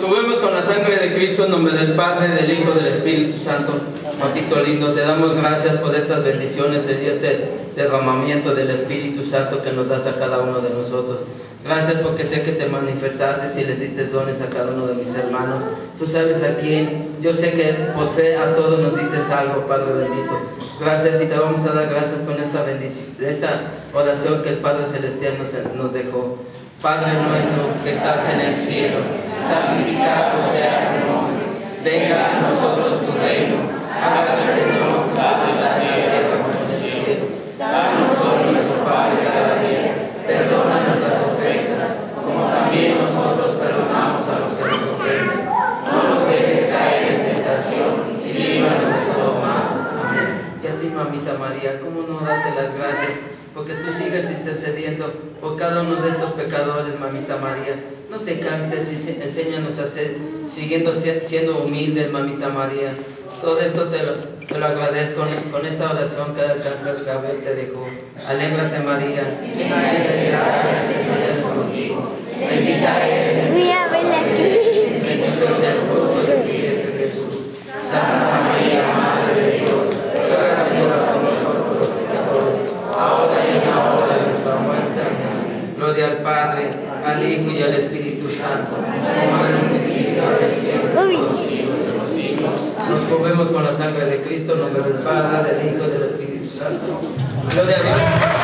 cubrimos con la sangre de Cristo en nombre del Padre, del Hijo, del Espíritu Santo. Papito lindo, te damos gracias por estas bendiciones y este derramamiento del Espíritu Santo que nos das a cada uno de nosotros. Gracias porque sé que te manifestaste y les diste dones a cada uno de mis hermanos. Tú sabes a quién. Yo sé que por fe a todos nos dices algo, Padre bendito. Gracias y te vamos a dar gracias con esta bendición, esta oración que el Padre Celestial nos dejó. Padre nuestro que estás en el cielo, santificado sea tu nombre. Venga a nosotros tu reino. Hágase, Señor, tu voluntad en la tierra como en el cielo. Danos hoy nuestro pan de cada día. Perdona nuestras ofensas, como también nosotros perdonamos a los que nos ofenden. No nos dejes caer en tentación y líbranos de todo mal. Amén. Y a ti, mamita María, ¿cómo no darte las gracias? Porque tú sigues intercediendo por cada uno de estos pecadores, mamita María. No te canses y enséñanos a ser, siendo humildes, mamita María. Todo esto te lo agradezco con esta oración que el arcángel Gabriel te dejó. Alégrate, María, llena eres de gracia, el Señor es contigo. Bendita eres. Voy a verla aquí. Bendito es el fruto de tu vientre, Jesús. Santa María, Madre de Dios, ruega, Señora, por nosotros los pecadores, ahora y en la hora de nuestra muerte. Amén. Gloria al Padre, al Hijo y al Espíritu Santo, como en un principio, ahora y siempre, por los siglos de los siglos. Nos cubrimos con la sangre de Cristo, en nombre del Padre, del Hijo y del Espíritu Santo. Gloria a Dios.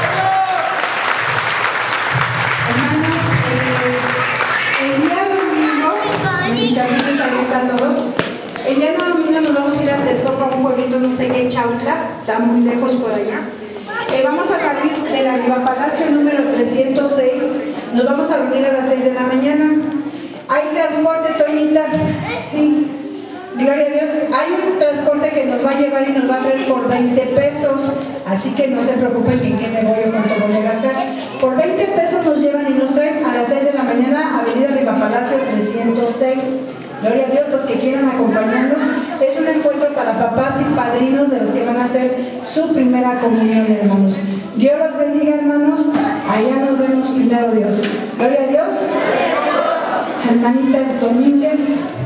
Hermanos, el día domingo, también a todos, el día domingo nos vamos a ir a Texcoco, a un pueblito, no sé qué, Chautla, está muy lejos por allá. Vamos a salir de la Riva Palacio número 306, nos vamos a reunir a las 6 de la mañana. ¿Hay transporte, Toñita? Sí. Gloria a Dios. Hay un transporte que nos va a llevar y nos va a traer por 20 pesos. Así que no se preocupen que en qué me voy o cuánto voy a gastar. Por 20 pesos nos llevan y nos traen a las 6 de la mañana, Avenida Riva Palacio 306. Gloria a Dios, los que quieran acompañarnos. Es un encuentro para papás y padrinos de los que van a hacer su primera comunión, hermanos. Dios los bendiga, hermanos. Allá nos vemos, primero Dios. Gloria a Dios. Hermanitas Domínguez.